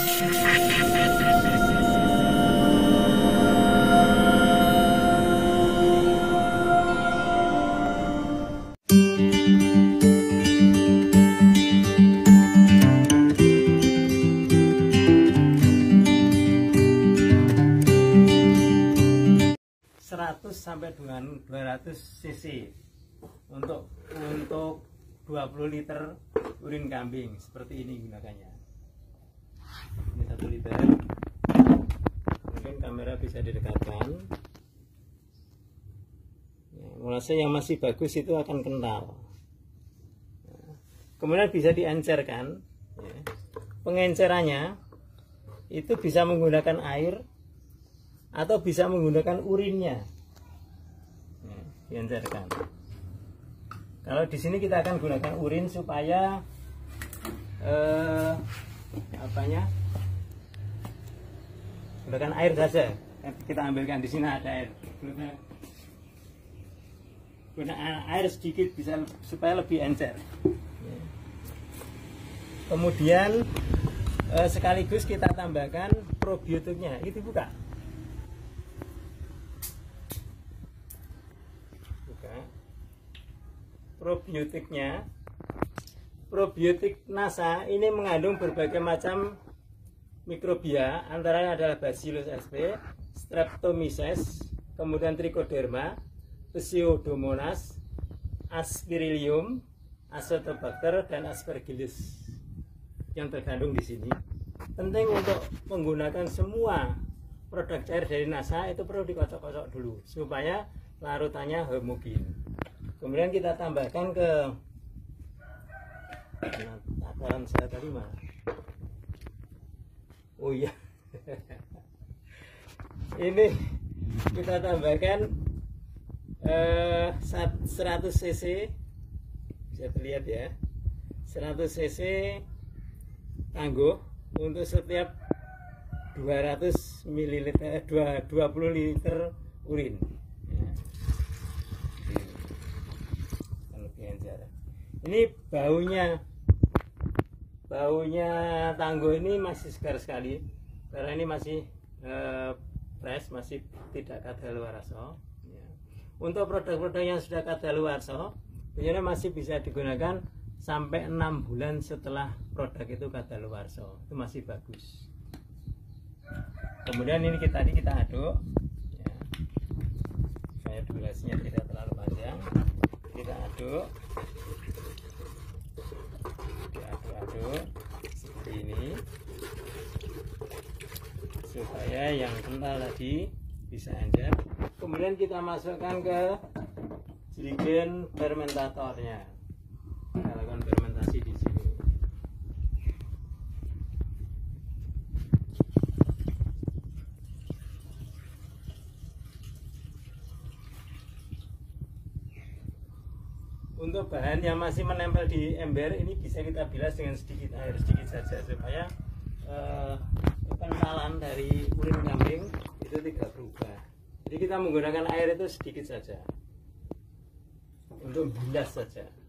Sampai dengan 200 cc untuk 20 liter urin kambing. Seperti ini gunakannya. Ini 1 liter. Mungkin kamera bisa didekatkan. Mulai yang masih bagus itu akan kental. Kemudian bisa diencerkan. Pengencerannya itu bisa menggunakan air atau bisa menggunakan urinnya. Diencerkan. Kalau di sini kita akan gunakan urin supaya gunakan air saja. Kita ambilkan di sini ada air. Gunakan air sedikit bisa supaya lebih encer. Kemudian sekaligus kita tambahkan probiotiknya. Itu buka. Probiotik NASA ini mengandung berbagai macam mikrobia, antaranya adalah Bacillus sp, Streptomyces, kemudian Trichoderma, Pseudomonas, Aspergillium, Azotobacter, dan Aspergillus yang terkandung di sini. Penting untuk menggunakan semua produk cair dari NASA itu perlu dikocok-kocok dulu supaya larutannya homogen. Kemudian kita tambahkan ke takaran saya tadi mana? Oh iya. Ini kita tambahkan 100 cc. Bisa terlihat ya. 100 cc tangguh untuk setiap 200 ml 20 liter urin. Ini baunya tangguh ini masih segar sekali karena ini masih fresh, masih tidak kadaluarsa. Untuk produk-produk yang sudah kadaluarsa biasanya masih bisa digunakan sampai 6 bulan setelah produk itu kadaluarsa, itu masih bagus. Kemudian ini kita aduk ya, supaya durasinya tidak terlalu panjang. Kita aduk, diaduk-aduk seperti ini supaya yang kental tadi bisa encer. Kemudian kita masukkan ke jerigen fermentatornya. Kita lakukan fermentasi di sini. Untuk bahan yang masih menempel di ember ini bisa kita bilas dengan sedikit air, sedikit saja supaya kentalan dari urin kambing itu tidak berubah. Jadi kita menggunakan air itu sedikit saja untuk bilas saja.